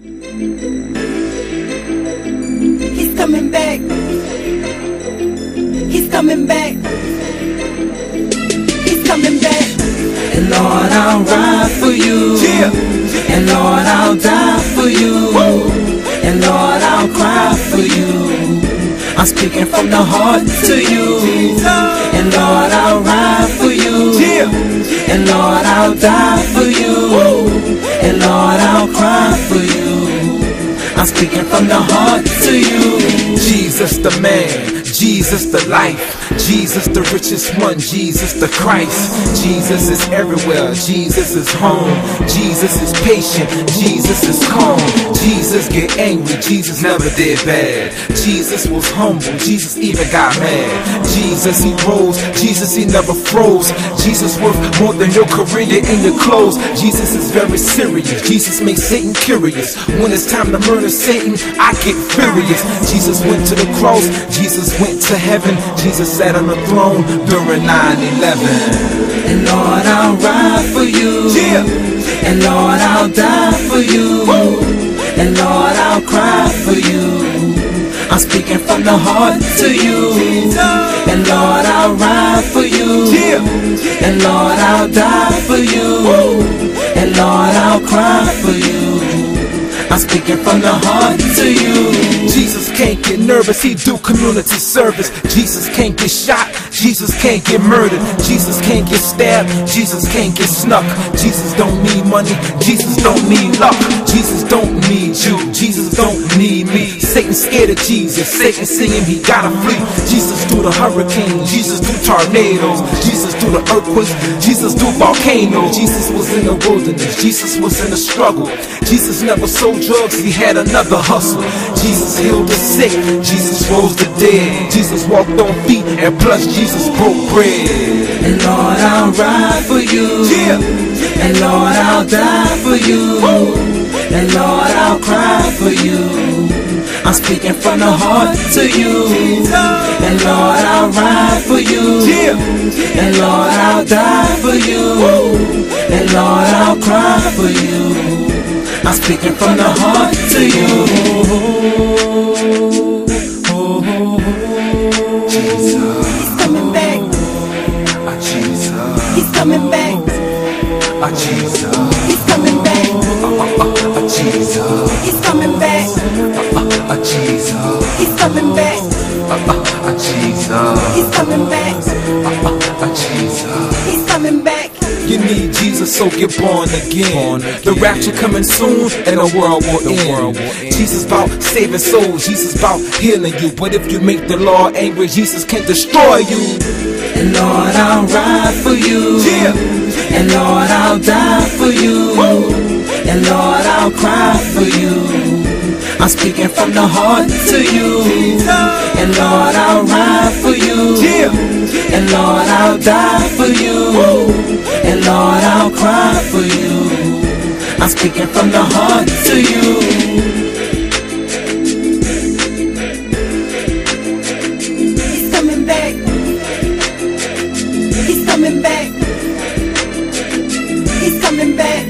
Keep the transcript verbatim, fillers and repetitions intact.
He's coming back. He's coming back. He's coming back. And Lord, I'll ride for you. Yeah. And Lord, I'll die for you. Woo. And Lord, I'll cry for you. I'm speaking from the heart to you. Jesus. And Lord, I'll ride for you. Yeah. And Lord, I'll die for you. Woo. And Lord, I'll cry for you. I'm speaking from the heart to you. Jesus the man, Jesus the life, Jesus the richest one, Jesus the Christ. Jesus is everywhere, Jesus is home, Jesus is patient, Jesus is calm. Jesus get angry, Jesus never did bad. Jesus was humble, Jesus even got mad. Jesus he rose, Jesus he never froze. Jesus worth more than your career and your clothes. Jesus is very serious, Jesus makes Satan curious. When it's time to murder Satan, I get furious. Jesus went to the cross, Jesus went to heaven, Jesus sat on the throne during nine eleven. And Lord, I'll ride for you. Yeah. And Lord, I'll die for you. Woo. And Lord, I'll cry for you. I'm speaking from the heart to you. Jesus. And Lord, I'll ride for you. Yeah. And Lord, I'll die for you. Woo. And Lord, I'll cry for you. I'm speaking from the heart to you. Jesus can't get nervous, he do community service. Jesus can't get shot, Jesus can't get murdered. Jesus can't get stabbed, Jesus can't get snuck. Jesus don't need money, Jesus don't need luck. Jesus don't need you, Jesus don't need me. Satan scared of Jesus, Satan see him, he gotta flee. Jesus do the hurricanes, Jesus do tornadoes, Jesus do the earthquakes, Jesus do volcanoes. Jesus was in the wilderness, Jesus was in the struggle. Jesus never sold drugs, he had another hustle. Jesus healed the sick, Jesus rose the dead. Jesus walked on feet, and plus Jesus broke bread. And Lord, I'll ride for you. Yeah. And Lord, I'll die for you. Woo. And Lord, I'll cry for you. I'm speaking from the heart to you. Jesus. And Lord, I'll ride for you. Yeah. And Lord, I'll die for you. Woo. And Lord, I'll cry for you. I'm speaking from the heart to you. Jesus. He's coming back. Ah, Jesus. He's coming back. Ah, Jesus. He's coming back. Ah, Jesus. He's coming back. Ah, Jesus. He's coming back. Ah, Jesus. He's coming back. Ah, Jesus. He's coming back. You need Jesus, so get born again. The rapture coming soon, and the world will end. Jesus about saving souls, Jesus about healing you. But if you make the Lord angry, Jesus can destroy you. And Lord, I'll ride for you. Yeah. And Lord, I'll die for you. Woo. And Lord, I'll cry for you. I'm speaking from the heart to you. Jesus. And Lord, I'll ride for you. Yeah. And Lord, I'll die for you. Woo. And Lord, I'll cry for you. I'm speaking from the heart to you. He's coming back. He's coming back. He's coming back.